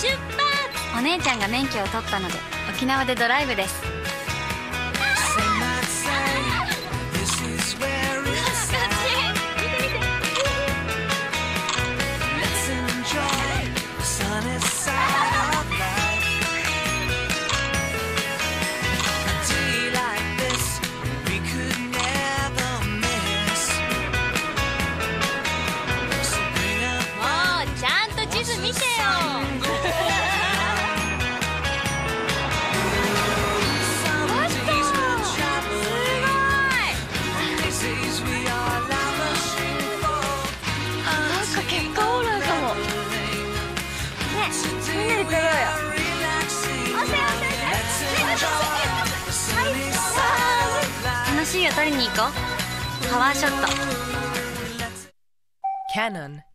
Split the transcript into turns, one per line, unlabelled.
お姉ちゃんが免許を取ったので沖縄でドライブです。楽しいよ、取りに行こう。パワーショット。
Canon